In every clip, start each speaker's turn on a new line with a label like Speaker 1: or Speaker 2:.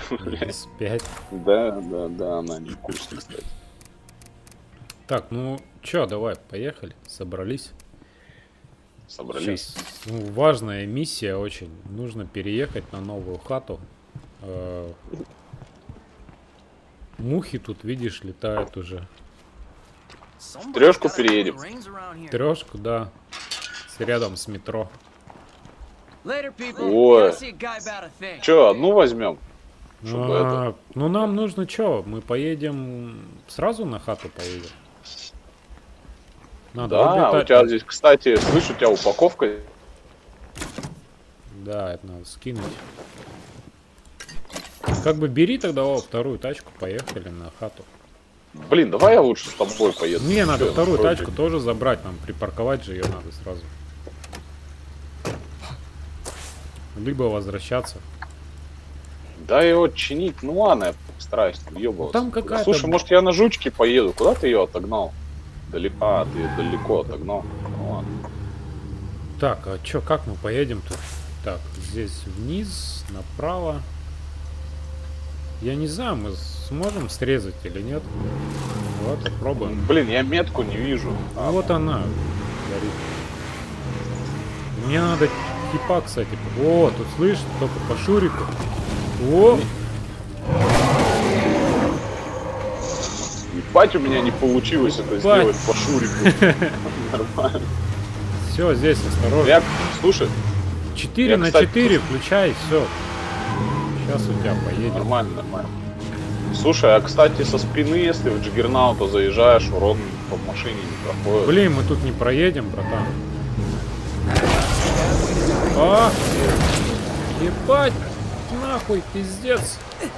Speaker 1: С5.
Speaker 2: Да, она не вкусная, кстати.
Speaker 1: Так, ну чё, давай, поехали. Собрались.
Speaker 2: Собрались.
Speaker 1: Сейчас, важная миссия очень. Нужно переехать на новую хату. Мухи тут, видишь, летают уже.
Speaker 2: В трешку переедем.
Speaker 1: Трешку, да. Рядом с метро.
Speaker 2: Ой. Че, одну возьмем? Чтобы это...
Speaker 1: Ну нам нужно что? Мы поедем сразу на хату поедем. Надо
Speaker 2: да, у тебя здесь, кстати, слышу, у тебя упаковка.
Speaker 1: Да, это надо скинуть. Как бы бери тогда вторую тачку, поехали на хату.
Speaker 2: Блин, давай я лучше с тобой поеду.
Speaker 1: Мне надо вторую тачку тоже забрать, нам припарковать же ее надо сразу. Либо возвращаться.
Speaker 2: Да его чинить, ну ладно, я постараюсь въебываться.
Speaker 1: Там какая-то...
Speaker 2: Слушай, может я на жучке поеду? Куда ты ее отогнал? Далеко, ты ее далеко отогнал. Ну ладно.
Speaker 1: Так, а чё, как мы поедем-то? Так, здесь вниз, направо. Я не знаю, мы сможем срезать или нет. Давай попробуем.
Speaker 2: Блин, я метку не вижу.
Speaker 1: Ну вот она горит. Мне надо типа, кстати. О, тут слышишь, только по шурику. О!
Speaker 2: Ебать, у меня не получилось это сделать по шурику. Нормально.
Speaker 1: Все, здесь осторожно.
Speaker 2: Слушай.
Speaker 1: 4 на 4 включай, все. Сейчас у тебя поедет.
Speaker 2: Нормально, нормально. Слушай, а кстати, со спины, если в Джиггернаута заезжаешь, урон по машине не проходит.
Speaker 1: Блин, мы тут не проедем, братан. А! Ебать! Нахуй, пиздец!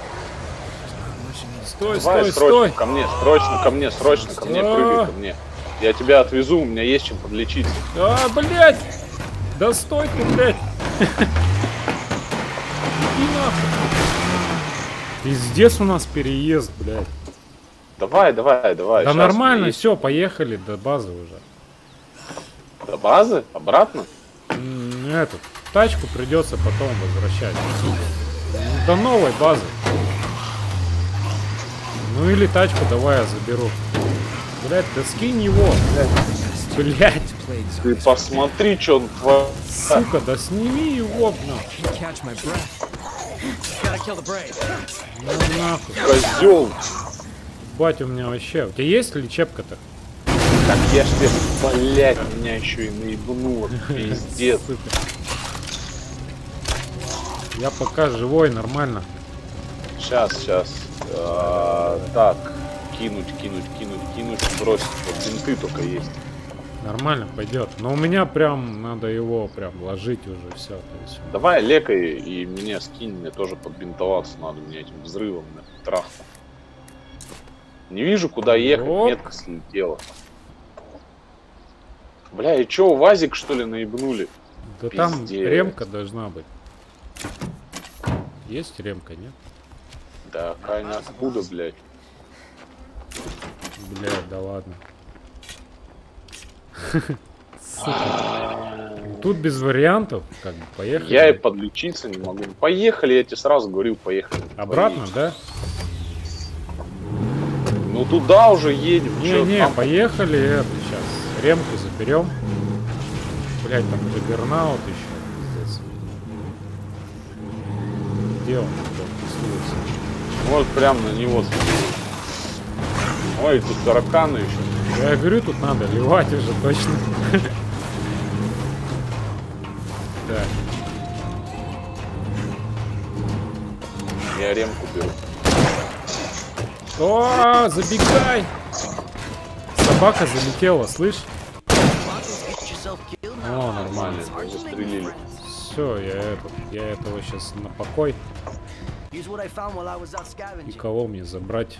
Speaker 1: Стой,
Speaker 2: давай,
Speaker 1: стой, стой!
Speaker 2: Ко мне, срочно ко мне, прыгай ко мне. Я тебя отвезу, у меня есть чем подлечиться.
Speaker 1: А, блядь! Да стой ты, блядь! Иди нахуй! Пиздец у нас переезд, блядь.
Speaker 2: Давай.
Speaker 1: Да нормально, все, поехали до базы уже.
Speaker 2: До базы? Обратно?
Speaker 1: Эту тачку придется потом возвращать. До новой базы. Ну или тачку давай я заберу. Блядь, да скинь его. Блядь.
Speaker 2: Ты посмотри, что он творит.
Speaker 1: Сука, да сними его, блядь. Ну нахуй.
Speaker 2: Козел.
Speaker 1: Бать, у меня вообще. У тебя есть лечебка-то?
Speaker 2: Так я ж тебе, блядь, меня еще и наебнуло. Пиздец.
Speaker 1: Я пока живой, нормально.
Speaker 2: Сейчас. Так, кинуть, бросить. Вот бинты только есть.
Speaker 1: Нормально пойдет. Но у меня прям надо его прям ложить уже все.
Speaker 2: Давай лекай и мне скинь, мне тоже подбинтоваться надо, мне этим взрывом трах. Не вижу, куда ехать, метка слетела. Бля, и чё, УАЗик что ли наебнули?
Speaker 1: Да пиздец. Там ремка должна быть. Есть ремка, нет?
Speaker 2: Да, Кайна, откуда, блядь?
Speaker 1: Блядь, да ладно. Тут без вариантов, как бы, поехали.
Speaker 2: Я и подлечиться не могу. Поехали, я тебе сразу говорил, поехали.
Speaker 1: Обратно, да?
Speaker 2: Ну туда уже едем.
Speaker 1: Не, поехали, это сейчас. Ремку заберем. Блять, там Джиггернаут еще. Где он тусуется?
Speaker 2: Вот прям на него. Ой, тут тараканы еще.
Speaker 1: Я говорю, тут надо ливать уже точно. Так.
Speaker 2: Я ремку беру.
Speaker 1: О, забегай! Собака залетела, слышь? О, нормально.
Speaker 2: Застрелили.
Speaker 1: Все, я этого сейчас на покой. И кого мне забрать?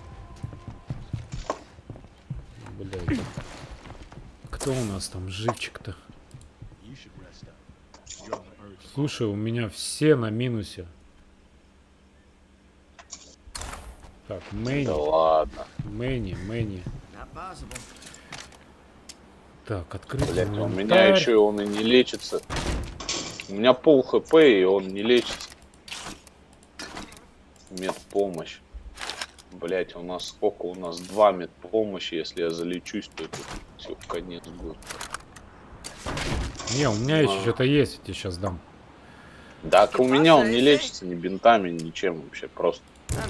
Speaker 1: Блядь. Кто у нас там живчик-то? Слушай, у меня все на минусе. Так, Мэни.
Speaker 2: Да ладно.
Speaker 1: Мэни. Так, открыть.
Speaker 2: Блять, у меня еще он и не лечится. У меня пол хп, и он не лечится. Медпомощь. Блять, у нас сколько? У нас 2 медпомощи. Если я залечусь, то это все, конец будет.
Speaker 1: Не, у меня еще что-то есть, я тебе сейчас дам.
Speaker 2: Да, у меня он не лечится ни бинтами, ничем вообще, просто.
Speaker 1: Да?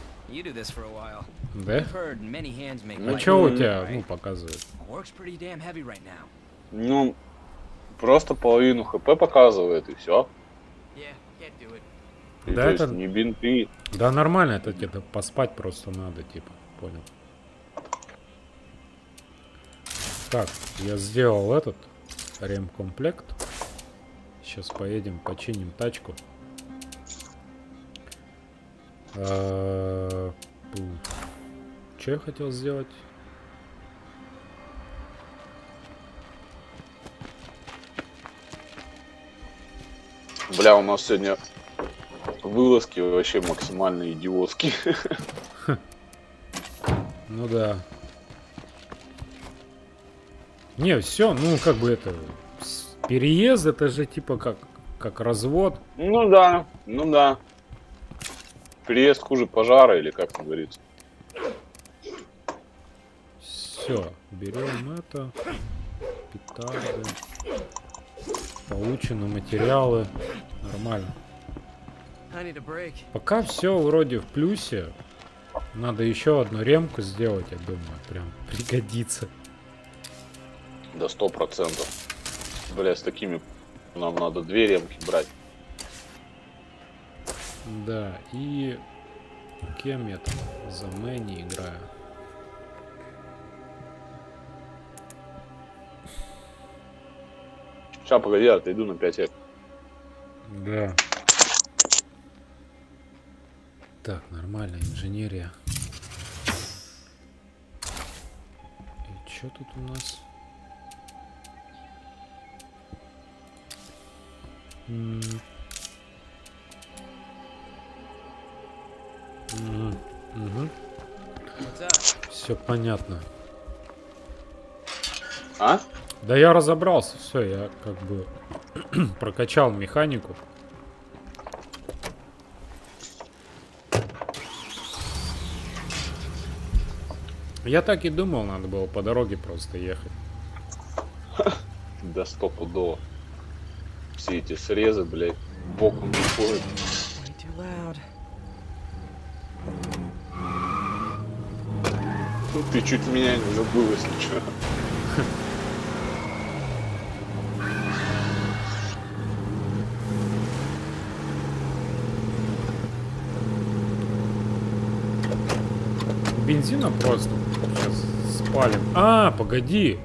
Speaker 2: Ну,
Speaker 1: А что у тебя, ну, показывает?
Speaker 2: Ну, просто половину хп показывает, и все.
Speaker 1: Да,
Speaker 2: то
Speaker 1: это...
Speaker 2: есть не бинты.
Speaker 1: Да нормально, это где-то поспать просто надо, типа, понял. Так, я сделал этот ремкомплект. Сейчас поедем, починим тачку. Что я хотел сделать?
Speaker 2: Бля, у нас сегодня вылазки вообще максимально идиотские.
Speaker 1: Ну да. Не, все, ну как бы это... Переезд это же типа как развод.
Speaker 2: Ну да, ну да. Переезд хуже пожара, или как там говорится.
Speaker 1: Все, берем это. Петарды. Получены материалы. Нормально. Пока все вроде в плюсе. Надо еще одну ремку сделать, я думаю. Прям пригодится.
Speaker 2: До 100%. Бля, с такими нам надо 2 ремки брать.
Speaker 1: Да, и кем я там за Мэнни играю?
Speaker 2: Сейчас, погоди, отойду на 5 сек.
Speaker 1: Да. Так, нормально, инженерия. И что тут у нас? Угу. Все понятно.
Speaker 2: А?
Speaker 1: Да я разобрался, все, я как бы прокачал механику. Я так и думал, надо было по дороге просто ехать.
Speaker 2: До 100%. Все эти срезы, блядь, боком не ходят. Ты чуть меня не забыл, если что.
Speaker 1: Бензина просто сейчас спалим. А, погоди.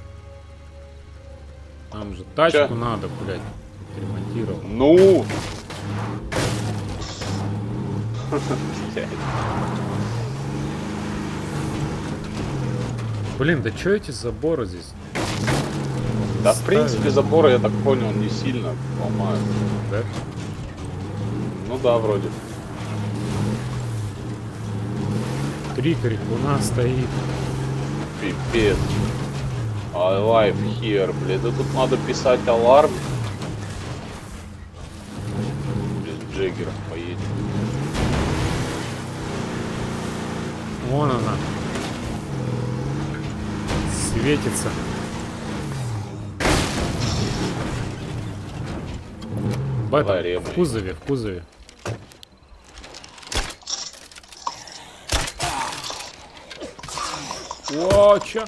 Speaker 1: Нам же тачку
Speaker 2: Чё?
Speaker 1: надо, блядь, ремонтировать.
Speaker 2: Ну!
Speaker 1: Блин, да чё эти заборы здесь?
Speaker 2: Да, в принципе, заборы, я так понял, не сильно ломают.
Speaker 1: Да?
Speaker 2: Ну да, вроде.
Speaker 1: 3 крикуна стоит.
Speaker 2: Пипец. I live here, блядь. Да тут надо писать аларм. Без Джеггеров поедем.
Speaker 1: Вон она. Светится. В этом, в кузове, в кузове. О, чё?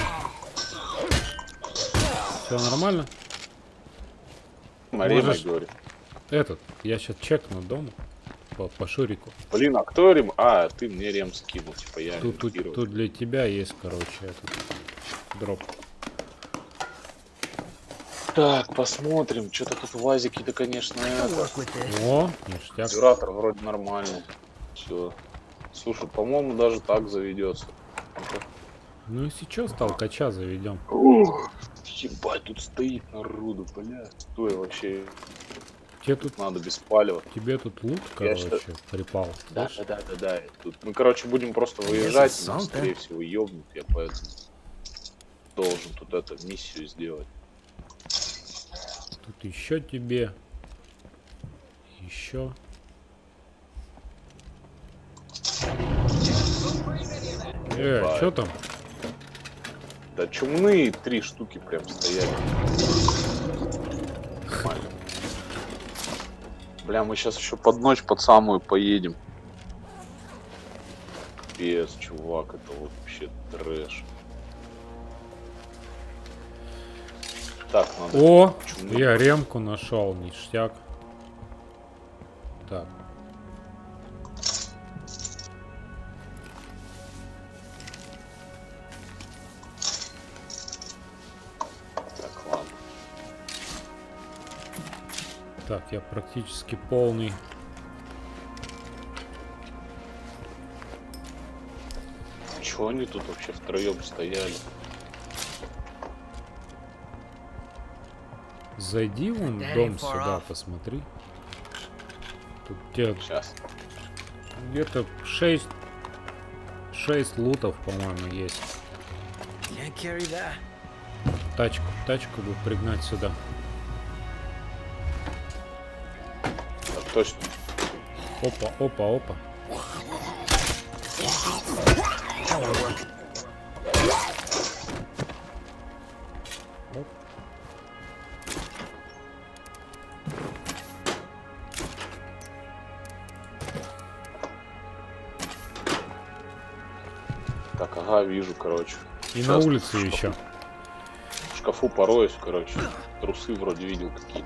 Speaker 1: Все нормально?
Speaker 2: Мария
Speaker 1: Можешь...
Speaker 2: говорит.
Speaker 1: Этот, я сейчас чекну дома по шурику.
Speaker 2: Блин, а кто рем? А, ты мне рем скинул, типа я
Speaker 1: Тут для тебя есть, короче, этот дроп.
Speaker 2: Так, посмотрим. Что-то тут вазики-то, конечно, это.
Speaker 1: О, ништяк.
Speaker 2: Дюратор вроде нормальный. Все. Слушай, по-моему, даже так заведется.
Speaker 1: Ну и сейчас толкача заведем.
Speaker 2: Ебать, тут стоит народу, бля. Стой вообще.
Speaker 1: Тебе тут
Speaker 2: надо без палева.
Speaker 1: Тебе тут лут, короче, припал.
Speaker 2: Да. Тут мы, короче, будем просто выезжать, и нас, скорее всего, ёбнут. Я поэтому должен тут эту миссию сделать.
Speaker 1: Тут еще тебе. Еще. Что там?
Speaker 2: Да чумные 3 штуки прям стояли. Нормально. Бля, мы сейчас еще под ночь, под самую поедем. Пиздец, чувак, это вообще трэш. Так, надо...
Speaker 1: О, я ремку нашел, ништяк. Так.
Speaker 2: Так, ладно.
Speaker 1: Так, я практически полный.
Speaker 2: Чего они тут вообще втроем стояли?
Speaker 1: Зайди вон в дом сюда, посмотри. Тут
Speaker 2: Сейчас.
Speaker 1: где-то 6 лутов, по-моему, есть. Тачку бы пригнать сюда.
Speaker 2: Так точно.
Speaker 1: Опа. Оп.
Speaker 2: Так, ага, вижу, короче.
Speaker 1: И
Speaker 2: Сейчас
Speaker 1: на улице еще.
Speaker 2: В шкафу пороюсь, короче. Трусы вроде видел какие-то.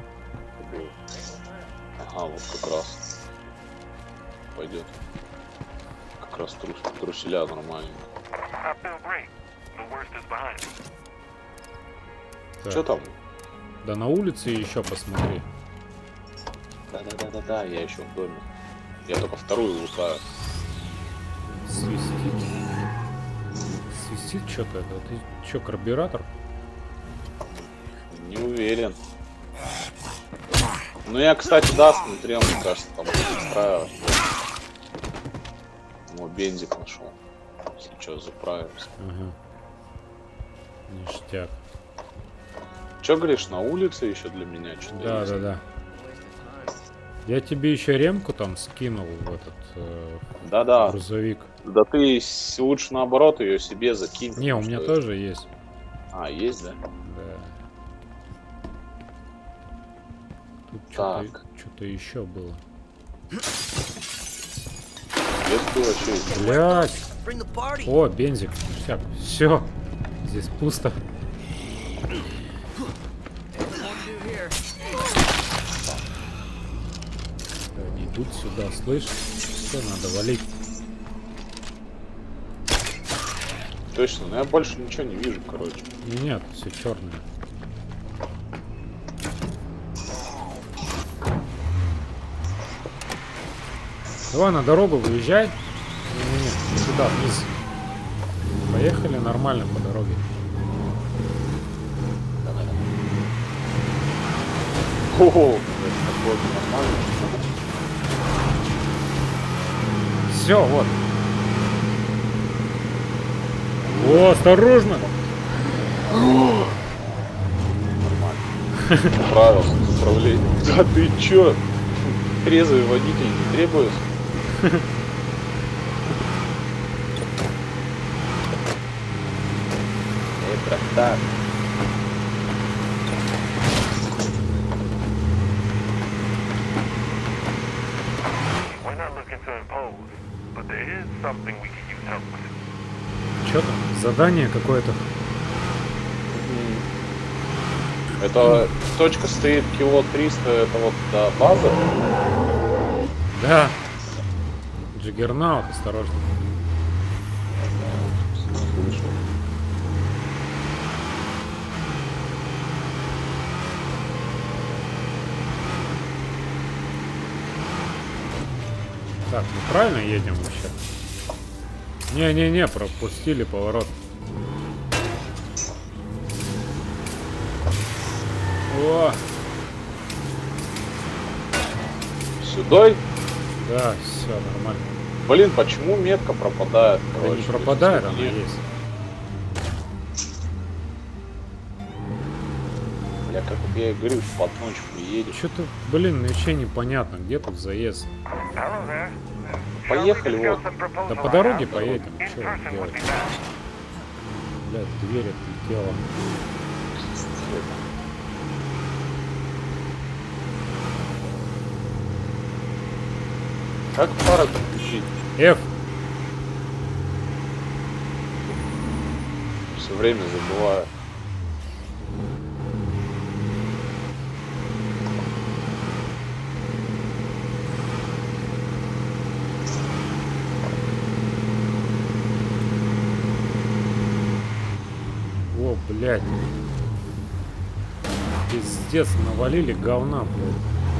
Speaker 2: Ага, вот как раз. Пойдет. Как раз труселя нормально. Что там?
Speaker 1: Да на улице еще посмотри.
Speaker 2: Да, я еще в доме. Я только вторую лутаю.
Speaker 1: Свистит что-то. Это ты что, карбюратор?
Speaker 2: Не уверен. Ну я, кстати, да, смотрел, мне кажется, там устраивает. Ну, бензик нашел. Если что, заправимся.
Speaker 1: Ага. Ништяк.
Speaker 2: Че говоришь, на улице еще для меня что-то?
Speaker 1: Да. Я тебе еще ремку там скинул в этот
Speaker 2: Да.
Speaker 1: грузовик.
Speaker 2: Да ты лучше наоборот ее себе закинь.
Speaker 1: Не, у меня тоже есть.
Speaker 2: А, есть, да?
Speaker 1: Да. Тут
Speaker 2: Так.
Speaker 1: что-то еще было.
Speaker 2: Без было что есть.
Speaker 1: Блять! О, бензик. Все. Здесь пусто. Они идут сюда, слышь? Все, надо валить.
Speaker 2: Точно, но я больше ничего не вижу, короче.
Speaker 1: Нет, все черное. Давай на дорогу выезжай. Не, сюда, вниз. Поехали нормально по дороге.
Speaker 2: Давай. Ого, это нормально.
Speaker 1: Все, вот. О, осторожно!
Speaker 2: Нормально. Справился с управлением. Да ты чё? Трезвый водитель не требуется? Это так.
Speaker 1: Что там? Задание какое-то.
Speaker 2: Это точка стоит кило 300, это вот да, база.
Speaker 1: Да. Джиггернаут, осторожно.
Speaker 2: Слышу.
Speaker 1: Так, мы правильно едем вообще? Не-не-не, пропустили поворот. О!
Speaker 2: Сюда?
Speaker 1: Да, все нормально.
Speaker 2: Блин, почему метка пропадает?
Speaker 1: Да
Speaker 2: Короче,
Speaker 1: не пропадает,
Speaker 2: если
Speaker 1: она
Speaker 2: нет.
Speaker 1: есть.
Speaker 2: Бля, как вот я и говорю, под ночь приедешь.
Speaker 1: Что-то, блин, вообще непонятно, где тут заезд.
Speaker 2: поехали, вот.
Speaker 1: Да по дороге поедем. Что делать? Блядь, дверь отлетела.
Speaker 2: Как фары подключить?
Speaker 1: F.
Speaker 2: Все время забываю.
Speaker 1: О, блядь. Пиздец, навалили говна, блядь.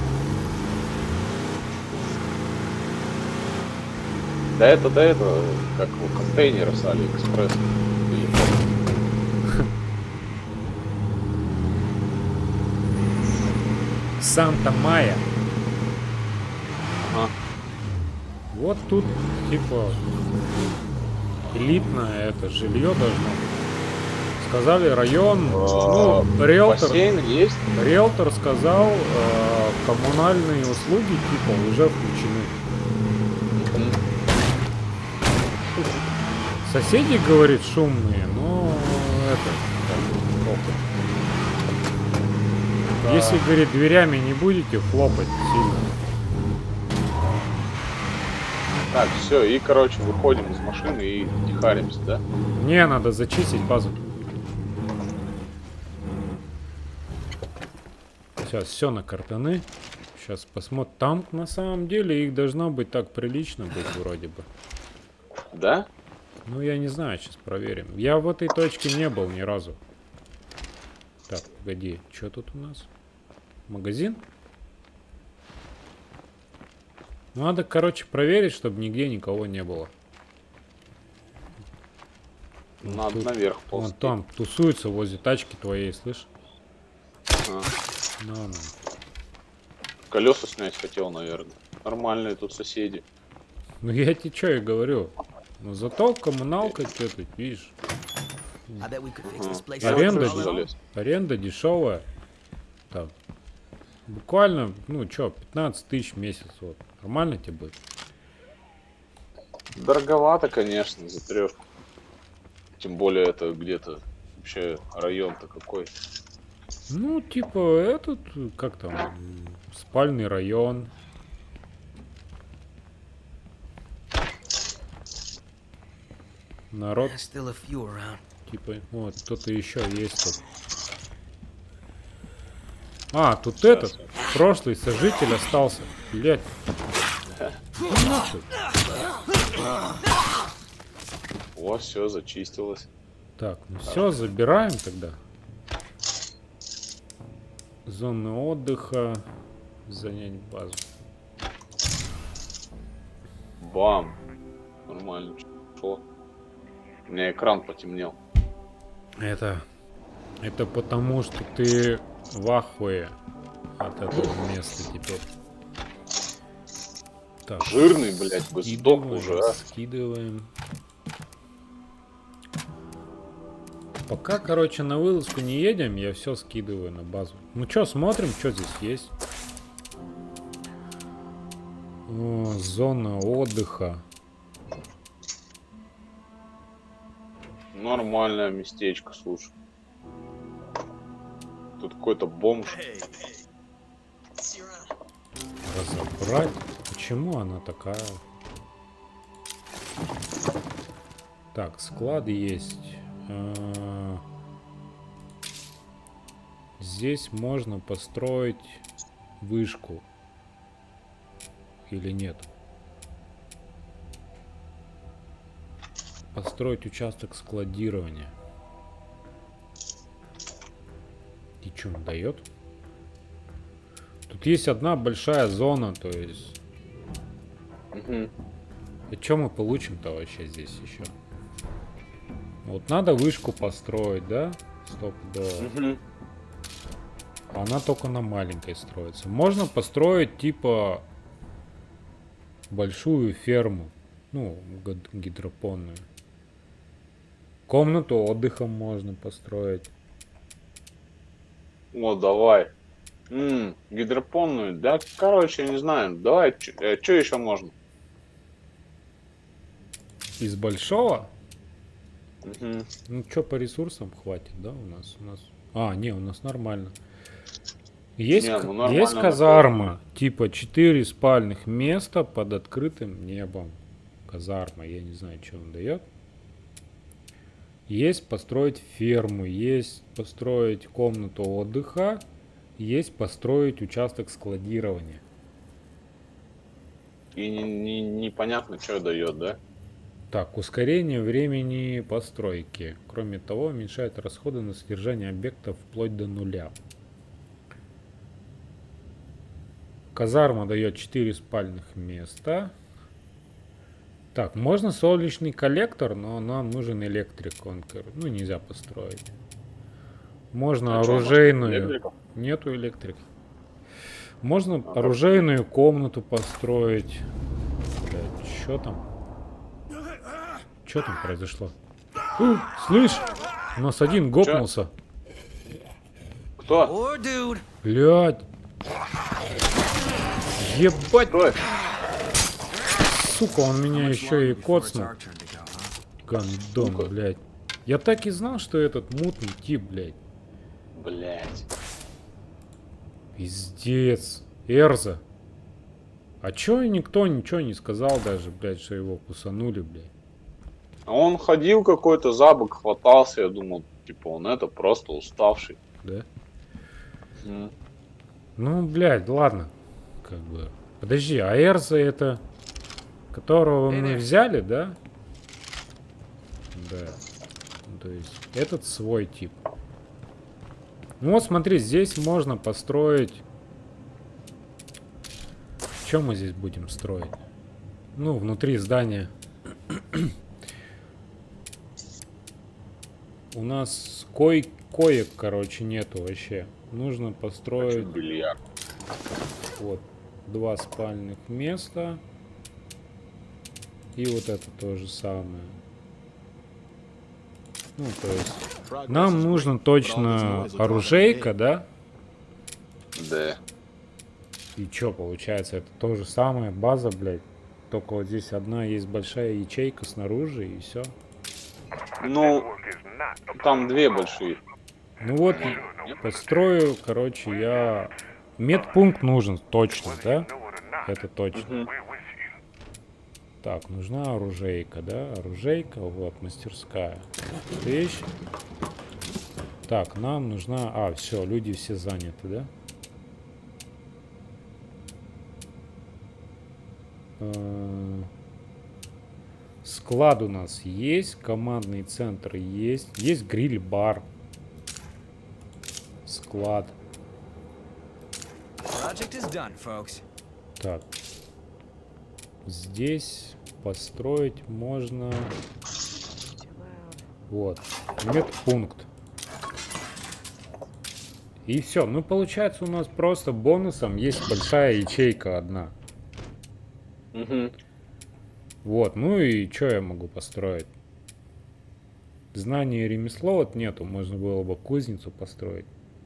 Speaker 2: Да это, как у контейнера с Алиэкспресс.
Speaker 1: Санта-Майя.
Speaker 2: Ага.
Speaker 1: Вот тут, типа, элитное это жилье должно быть. Сказали район, ну, риэлтор.
Speaker 2: Бассейн есть?
Speaker 1: Риэлтор сказал, коммунальные услуги, типа, уже включены. Соседи, говорит, шумные, но это... Да. Если, говорит, дверями не будете хлопать сильно.
Speaker 2: Так, все, и, короче, выходим из машины и тихаримся, да?
Speaker 1: Мне надо зачистить базу. Сейчас все на картаны. Сейчас посмотрим. Там на самом деле их должно быть так прилично быть вроде бы.
Speaker 2: Да?
Speaker 1: Ну я не знаю, сейчас проверим. Я в этой точке не был ни разу. Так, погоди, что тут у нас? Магазин? Надо, короче, проверить, чтобы нигде никого не было.
Speaker 2: Надо
Speaker 1: тут,
Speaker 2: наверх
Speaker 1: вон
Speaker 2: ползти.
Speaker 1: там тусуются возле тачки твоей, слышь?
Speaker 2: А.
Speaker 1: Ну.
Speaker 2: Колеса снять хотел, наверное. Нормальные тут соседи.
Speaker 1: Ну я тебе что и говорю. Ну зато коммуналка что-то, видишь. Аренда дешевая. Так. Буквально, ну что, 15 тысяч в месяц. Вот. Нормально тебе будет?
Speaker 2: Дороговато, конечно, за 3. Тем более это где-то вообще район-то какой.
Speaker 1: Ну, типа, этот, как там, спальный район. Народ. Типа, вот, кто-то еще есть тут. А, тут этот, прошлый сожитель остался. Блять.
Speaker 2: О, все, зачистилось.
Speaker 1: Так, ну все, забираем тогда. Зоны отдыха. Занять базу.
Speaker 2: Бам. Нормально. Шо? У меня экран потемнел.
Speaker 1: Это потому, что ты в ахуе от этого места теперь. Так.
Speaker 2: Жирный, блядь, бы сдох уже, а.
Speaker 1: Скидываем. Пока, короче, на вылазку не едем, я все скидываю на базу. Ну чё, смотрим, что здесь есть. О, зона отдыха.
Speaker 2: Нормальное местечко, слушай. Тут какой-то бомж.
Speaker 1: Разобрать? Почему она такая? Так, склад есть. Здесь можно построить вышку. Или нет? Построить участок складирования. И что он дает? Тут есть одна большая зона, то есть. И что мы получим-то вообще здесь еще? Вот надо вышку построить, да? Стоп, да. Она только на маленькой строится. Можно построить типа большую ферму, ну, гидропонную. Комнату отдыха можно построить.
Speaker 2: О, давай. Гидропонную, да, короче, я не знаю. Давай, что еще можно?
Speaker 1: из большого.
Speaker 2: Угу.
Speaker 1: Ну что, по ресурсам хватит, да, у нас? А, не, у нас нормально. Есть,
Speaker 2: Не, ну нормально,
Speaker 1: есть казарма, типа 4 спальных места под открытым небом. Казарма, я не знаю, что он дает. Есть построить ферму, есть построить комнату отдыха, есть построить участок складирования.
Speaker 2: И непонятно, что дает, да?
Speaker 1: Так, ускорение времени постройки. Кроме того, уменьшает расходы на содержание объектов вплоть до 0. Казарма дает 4 спальных места. Так, можно солнечный коллектор, но нам нужен электрик. Он, ну, нельзя построить. Можно оружейную. Нету электрики. Можно оружейную комнату построить. Блядь, что там? Что там произошло? Слышь, у нас один гопнулся.
Speaker 2: Кто?
Speaker 1: Блядь. Ебать.
Speaker 2: Кто?
Speaker 1: Сука, он меня еще и коцнул. Гандон, блядь. Я так и знал, что этот мутный тип, блядь.
Speaker 2: Блядь.
Speaker 1: Пиздец. Эрза. А чё никто ничего не сказал даже, блядь, что его кусанули, блядь?
Speaker 2: А он ходил какой-то, за бок хватался, я думал, типа он это просто уставший.
Speaker 1: Да? Ну, блядь, ладно. Как бы. Подожди, а Эрза это... Которого мы взяли, да? Да. То есть этот свой тип. Ну вот смотри, здесь можно построить... Что мы здесь будем строить? Ну, внутри здания. У нас коек, короче, нету вообще. Нужно построить...
Speaker 2: Бильярд.
Speaker 1: Вот. 2 спальных места. И вот это то же самое. Ну, то есть... Нам нужно точно оружейка, да?
Speaker 2: Да.
Speaker 1: И чё, получается, это то же самое, база, блядь. Только вот здесь одна есть большая ячейка снаружи, и все.
Speaker 2: Ну, там 2 большие.
Speaker 1: Ну вот, построю, короче, я... Медпункт нужен, точно, да? Это точно. Так, нужна оружейка, да? Оружейка, вот, мастерская. Вещь. Так, нам нужна... А, все, люди все заняты, да? Склад у нас есть, командный центр есть, есть гриль-бар, склад. Так, здесь построить можно, вот, медпункт. И все, ну получается у нас просто бонусом есть большая ячейка одна.
Speaker 2: Угу.
Speaker 1: Вот, ну и что я могу построить? Знания и ремесло вот нету, можно было бы кузницу построить.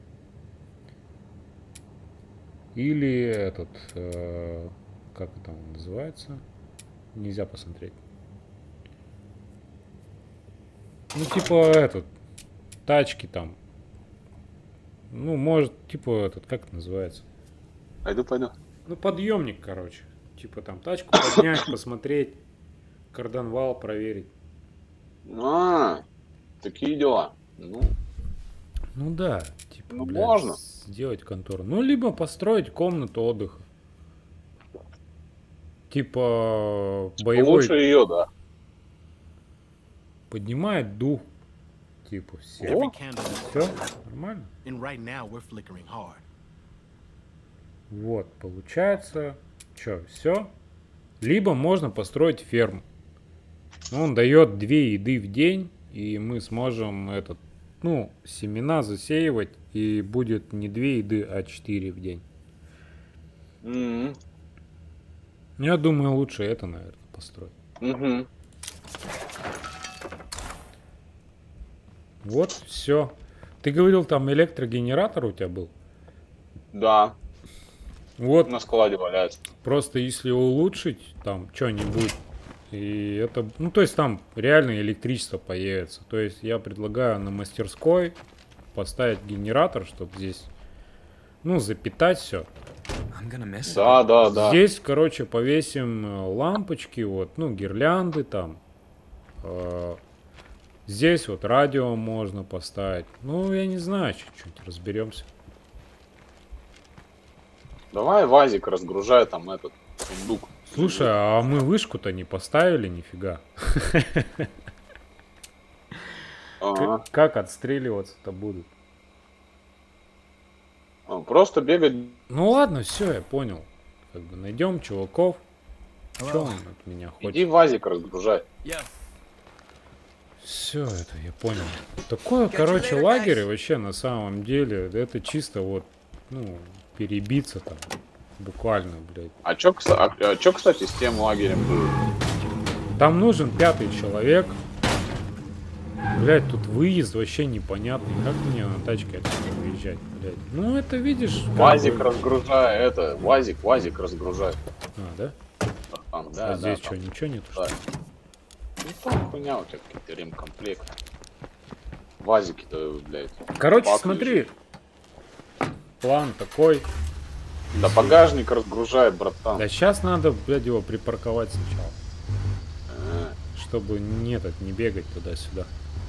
Speaker 1: Или этот, как это он называется? Нельзя посмотреть. Ну типа этот, тачки там. Ну может, типа этот, как это называется?
Speaker 2: Пойду.
Speaker 1: Ну подъемник, короче. Типа там тачку поднять, посмотреть, карданвал проверить.
Speaker 2: А, такие дела.
Speaker 1: Ну да, типа,
Speaker 2: ну,
Speaker 1: блядь,
Speaker 2: можно
Speaker 1: сделать контору. Ну, либо построить комнату отдыха. Типа боевой.
Speaker 2: Лучше ее, да.
Speaker 1: Поднимает дух. Типа все. Все, нормально. Вот, получается. Че, все? Либо можно построить ферму. Он дает 2 еды в день, и мы сможем этот, ну, семена засеивать, и будет не 2 еды, а 4 в день. Я думаю, лучше это, наверное, построить. Вот, все. Ты говорил, там электрогенератор у тебя был?
Speaker 2: Да.
Speaker 1: Вот.
Speaker 2: На складе валяется.
Speaker 1: Просто если улучшить там что-нибудь И это, ну, то есть там реально электричество появится. То есть я предлагаю на мастерской поставить генератор, чтобы здесь, ну, запитать все.
Speaker 2: Да.
Speaker 1: Здесь, короче, повесим лампочки, вот, ну, гирлянды там. Здесь вот радио можно поставить. Ну, я не знаю, чуть-чуть разберемся.
Speaker 2: Давай вазик разгружай там этот сундук.
Speaker 1: Слушай, а мы вышку-то не поставили, нифига.
Speaker 2: Ага.
Speaker 1: Как отстреливаться-то будут?
Speaker 2: Просто бегать.
Speaker 1: Ну ладно, все, я понял. Как бы найдем чуваков. Что он от меня хочет?
Speaker 2: Иди вазик разгружай.
Speaker 1: Все это я понял. Такое, короче, лагерь вообще на самом деле, это чисто вот, ну, перебиться там. Буквально, блядь.
Speaker 2: А чё, кстати, с тем лагерем было?
Speaker 1: Там нужен 5-й человек. Блядь, тут выезд вообще непонятный. Как мне на тачке отсюда выезжать, блядь? Ну, это видишь...
Speaker 2: Вазик разгружай, это, вазик разгружай.
Speaker 1: А, да?
Speaker 2: Там,
Speaker 1: А здесь что, ничего нет?
Speaker 2: Да. Ну там хуйня у тебя какие-то ремкомплекты. Вазики-то, блядь.
Speaker 1: Короче,
Speaker 2: пак
Speaker 1: смотри.
Speaker 2: лежит.
Speaker 1: План такой.
Speaker 2: Да багажник разгружай, братан.
Speaker 1: Да сейчас надо, блядь, его припарковать сначала. Чтобы не бегать туда-сюда.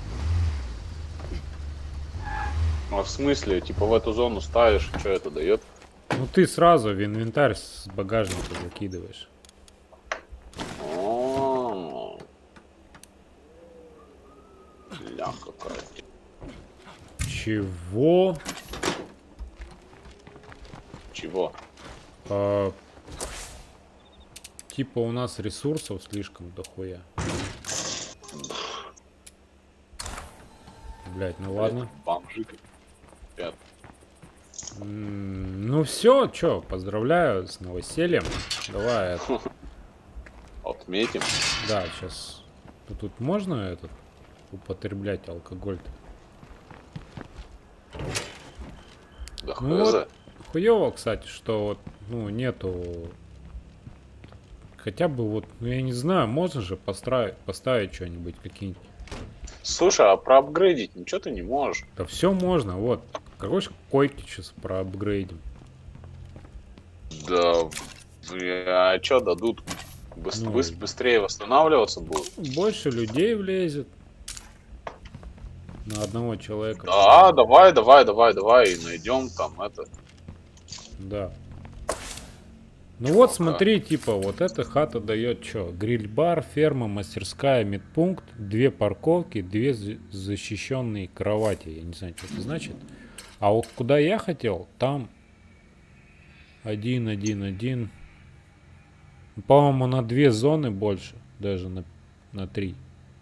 Speaker 2: Ну, а в смысле, типа в эту зону ставишь, что это дает?
Speaker 1: Ну ты сразу в инвентарь с багажника закидываешь.
Speaker 2: О, ля какая.
Speaker 1: Чего?
Speaker 2: Чего?
Speaker 1: Типа у нас ресурсов слишком дохуя. Блять, ну ладно.
Speaker 2: Бомжи.
Speaker 1: Ну все, чё, поздравляю с новосельем. Давай это.
Speaker 2: Отметим.
Speaker 1: Да, сейчас. Тут можно этот употреблять алкоголь-то?
Speaker 2: Да
Speaker 1: Ну
Speaker 2: хз.
Speaker 1: вот, хуёво, кстати, что вот, ну, нету. Хотя бы вот, ну я не знаю, можно же поставить что-нибудь, какие-нибудь.
Speaker 2: Слушай, а проапгрейдить ничего ты не можешь.
Speaker 1: Да все можно, вот. Короче, койки сейчас проапгрейдим.
Speaker 2: Да, а что дадут?
Speaker 1: Ну.
Speaker 2: Быстрее восстанавливаться будут?
Speaker 1: Больше людей влезет. На одного человека.
Speaker 2: Да, давай, и найдем там это.
Speaker 1: Да. Ну вот смотри, типа, вот эта хата дает что? Гриль-бар, ферма, мастерская, медпункт, 2 парковки, 2 защищенные кровати. Я не знаю, что это значит. А вот куда я хотел, там 1. По-моему, на 2 зоны больше, даже на 3.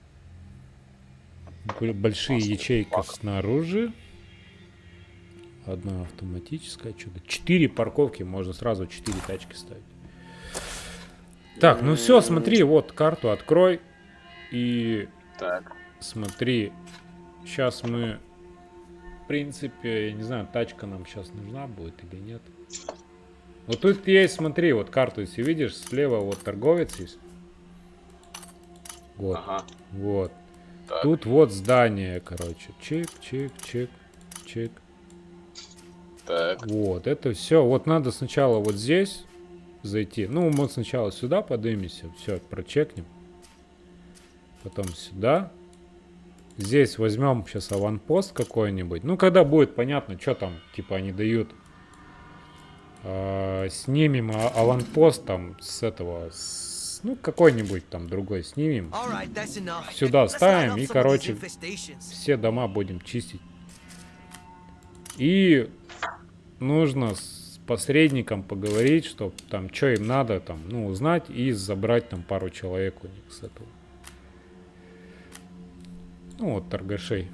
Speaker 1: Большие ячейки снаружи. Одна автоматическая, что-то. 4 парковки, можно сразу 4 тачки ставить. Так, ну все, смотри, вот карту открой. И
Speaker 2: Так.
Speaker 1: смотри, сейчас мы, в принципе, я не знаю, тачка нам сейчас нужна будет или нет. Вот тут есть, смотри, вот карту, если видишь, слева вот торговец есть. Вот,
Speaker 2: Ага.
Speaker 1: вот.
Speaker 2: Так.
Speaker 1: Тут вот здание, короче. Чик.
Speaker 2: Так.
Speaker 1: Вот, это все. Вот надо сначала вот здесь зайти. Ну, мы сначала сюда поднимемся. Все, прочекнем. Потом сюда. Здесь возьмем сейчас аванпост какой-нибудь. Ну, когда будет понятно, что там, типа, они дают. Снимем аванпост там с этого, ну, какой-нибудь там другой снимем. Сюда ставим и, короче, все дома будем чистить. И нужно с посредником поговорить, чтобы там, что им надо, там, ну, узнать и забрать там пару человек у них с этого. Ну, вот, торгашей.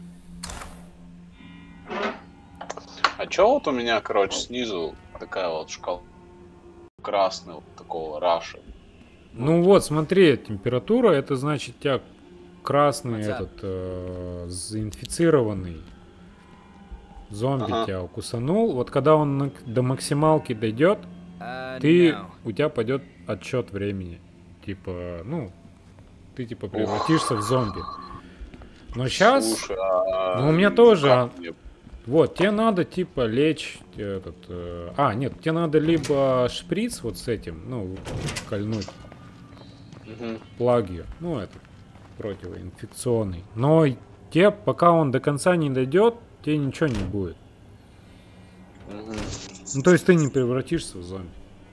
Speaker 2: А чё вот у меня, короче, снизу такая вот шкала красная, вот такого раша?
Speaker 1: Ну вот, смотри, температура, это значит у тебя красный этот заинфицированный зомби тебя укусанул. Вот когда он до максималки дойдет, у тебя пойдет отсчет времени. Типа, ну, ты типа превратишься в зомби. Но сейчас...
Speaker 2: Слушай,
Speaker 1: ну, у меня тоже...
Speaker 2: как мне-
Speaker 1: Вот, тебе надо типа лечь этот... нет, тебе надо либо шприц вот с этим, ну, кольнуть
Speaker 2: Мгм.
Speaker 1: плагию, ну, это противоинфекционный. Но тебе, пока он до конца не дойдет, тебе ничего не будет.
Speaker 2: Мгм.
Speaker 1: Ну, то есть ты не превратишься в зомби.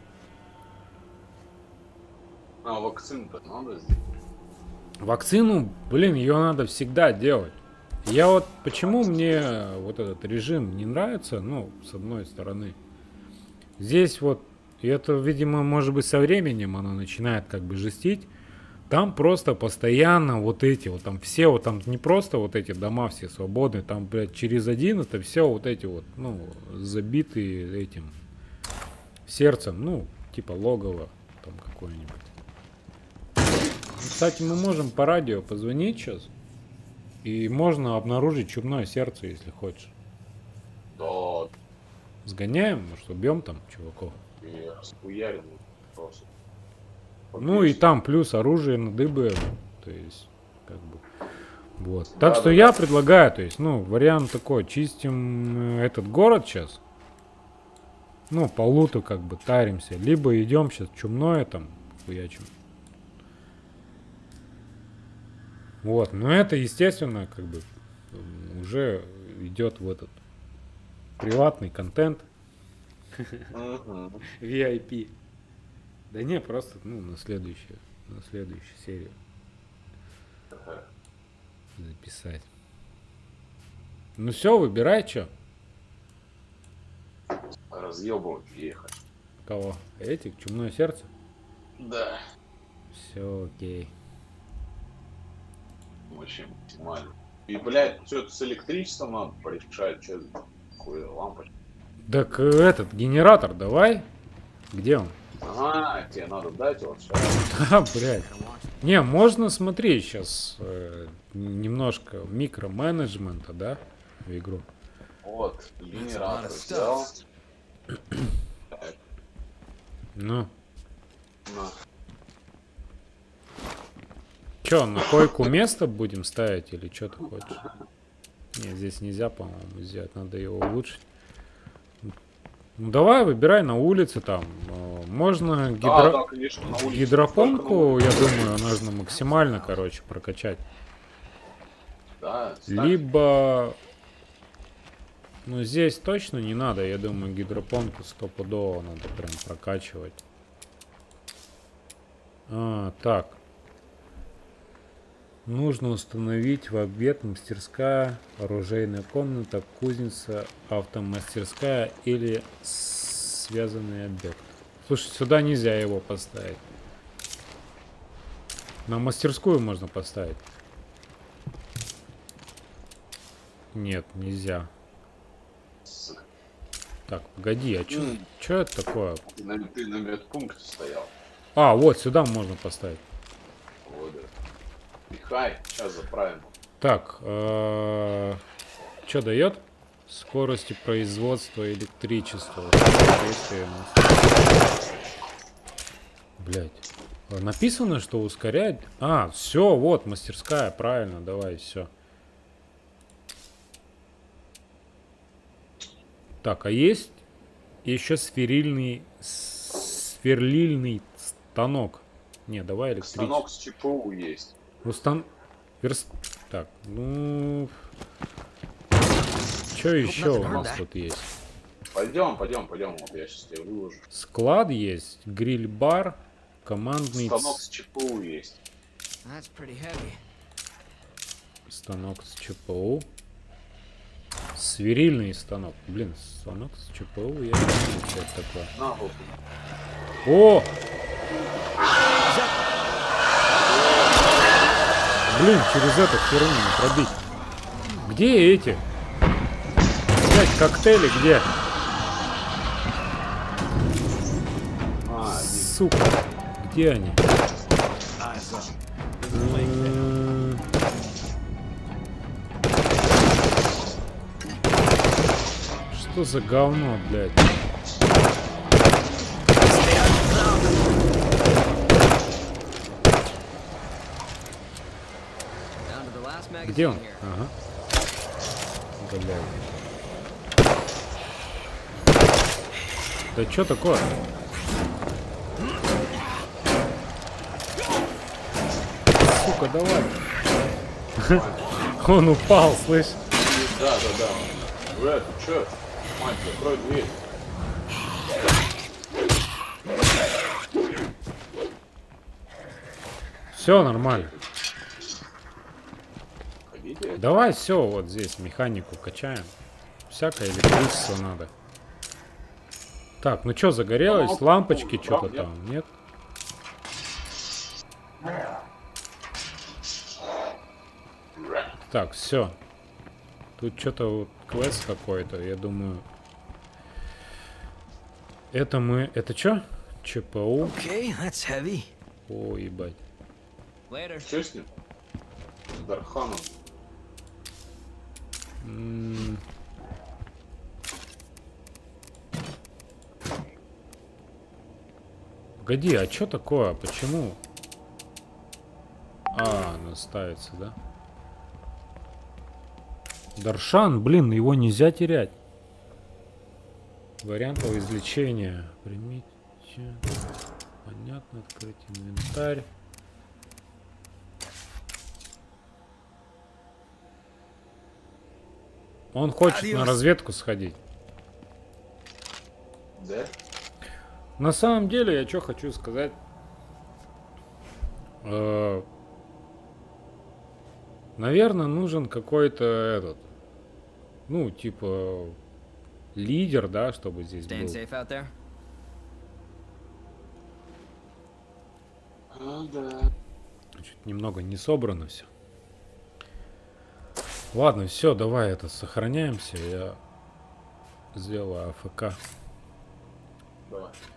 Speaker 2: А вакцину-то надо сделать?
Speaker 1: Вакцину, блин, ее надо всегда делать. Я вот, почему мне вот этот режим не нравится, ну, с одной стороны. Здесь вот, и это, видимо, может быть, со временем оно начинает как бы жестить. Там просто постоянно вот эти вот, там все вот, там не просто вот эти дома все свободные, там, блядь, через один это все вот эти вот, ну, забитые этим сердцем, ну, типа логово там какое-нибудь. Кстати, мы можем по радио позвонить сейчас. И можно обнаружить чумное сердце, если хочешь.
Speaker 2: Да,
Speaker 1: Сгоняем, может, убьем там чуваков.
Speaker 2: и расхуярим просто.
Speaker 1: Ну и там плюс оружие на дыбы. То есть, как бы. Вот.
Speaker 2: Да,
Speaker 1: Так что
Speaker 2: да,
Speaker 1: я
Speaker 2: да.
Speaker 1: предлагаю, то есть, ну, вариант такой, чистим этот город сейчас. Ну, по луту как бы таримся. Либо идем сейчас чумное там хуячим. Вот, но это, естественно, как бы уже идет в этот приватный контент.
Speaker 2: Мгм.
Speaker 1: VIP. Да не, просто, ну, на следующую серию записать. Ну все, выбирай, что.
Speaker 2: Разъебывать ехать.
Speaker 1: Кого? Этих? Чумное сердце?
Speaker 2: Да.
Speaker 1: Все, окей.
Speaker 2: Вообще максимально. И, блядь, все это с электричеством надо порешать. Че такое, лампочка?
Speaker 1: Так этот генератор давай. Где он?
Speaker 2: Ага, тебе надо дать вот сейчас.
Speaker 1: Да, блядь. Не, можно смотреть сейчас немножко микроменеджмента, да, в игру.
Speaker 2: Вот, генератор взял. Так,
Speaker 1: Ну,
Speaker 2: на.
Speaker 1: чё, на койку место будем ставить или что ты хочешь? Не, здесь нельзя, по-моему, сделать, надо его улучшить. Ну давай, выбирай на улице там. Можно
Speaker 2: Да, конечно, на улице.
Speaker 1: гидропомпу, я думаю, нужно максимально, короче, прокачать.
Speaker 2: Да, ставь.
Speaker 1: Либо... Ну здесь точно не надо, я думаю, гидропомпу стопудово надо прям прокачивать. Так. Нужно установить в объект мастерская, оружейная комната, кузница, автомастерская или связанный объект. Слушай, сюда нельзя его поставить. На мастерскую можно поставить. Нет, нельзя. Так, погоди, а чё это такое?
Speaker 2: Ты на медпункте стоял.
Speaker 1: А, вот, сюда можно поставить.
Speaker 2: Вот, да. Пихай, сейчас заправим.
Speaker 1: Так, что дает? Скорости производства электричества. Блять. Написано, что ускоряет. А, все, вот, мастерская, правильно, давай, все. Так, а есть еще сверлильный станок. Не, давай электричество.
Speaker 2: Станок с ЧПУ есть.
Speaker 1: Так, ну... Что еще у нас тут есть?
Speaker 2: Пойдем. Вот я сейчас тебе выложу.
Speaker 1: Склад есть, гриль-бар, командный...
Speaker 2: Станок с ЧПУ есть.
Speaker 1: Станок с ЧПУ. Сверлильный станок. Блин, станок с ЧПУ, я не знаю, что это такое.
Speaker 2: На, вот.
Speaker 1: О! Блин, через эту херню не пробить. Где эти? Блять, коктейли где? Сука, где они? Что за говно, блядь? Где он? Ага. Блядь. Да что такое? Сука, давай. Он упал, слышь?
Speaker 2: Да. Рэд, ты чё? Мать, закрой дверь.
Speaker 1: Все нормально.
Speaker 2: Ходите.
Speaker 1: Давай все вот здесь механику качаем. Всякое электричество надо. Так, ну что, загорелось? Лампочки что-то там, нет? Так, все. Тут что-то вот квест какой-то, я думаю. Это мы... Это что? ЧПУ? О, ебать.
Speaker 2: Что с ним? С Дарханом.
Speaker 1: Погоди, а что такое? Почему? А, она ставится, да? Даршан, блин, его нельзя терять. Вариантов извлечения. Примите. Понятно, открыть инвентарь. Он хочет на разведку сходить.
Speaker 2: Да?
Speaker 1: На самом деле, я что хочу сказать. Наверное, нужен какой-то этот, ну, типа, лидер, да, чтобы здесь был.
Speaker 2: Да.
Speaker 1: Чуть немного не собрано все. Ладно, все, давай это сохраняемся. Я сделаю АФК.
Speaker 2: Давай.